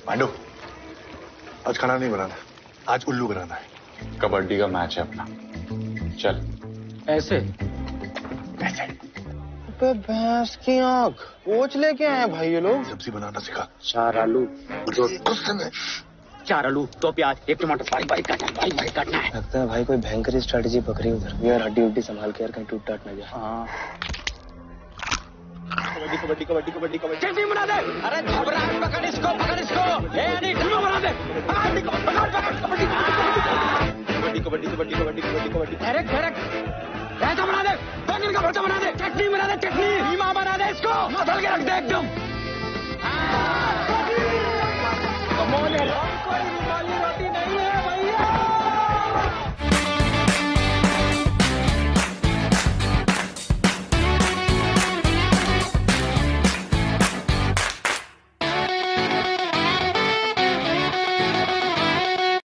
पांडु, आज खाना नहीं बनाना, आज उल्लू बनाना है। कबड्डी का मैच है अपना, चल। ऐसे ऐसे भैंस की आंख कोच लेके आए भाई ये लोग। सब्जी बनाना सिखा। 4 आलू, गुस्से में 4 आलू, 2 प्याज, 1 टमाटर, बारीक बारीक काटना है। लगता है भाई कोई भयंकर स्ट्रेटेजी पकड़ी उधर। यार हड्डी उड्डी संभाल के यार, कहीं टूट टाट ना जाए। हाँ। कबड्डी कबड्डी कबड्डी कबड्डी कबड्डी चटनी बना दे। अरे घबरा, पकड़ इसको, पकड़ इसको। नहीं टीम बना दे। कबड्डी कबड्डी कबड्डी कबड्डी कबड्डी कबड्डी कबड्डी। ऐसा बना दे, बैंगन का भरता बना दे, चटनी बना दे, चटनी नीमा बना दे, इसको मसल के रख दे एकदम।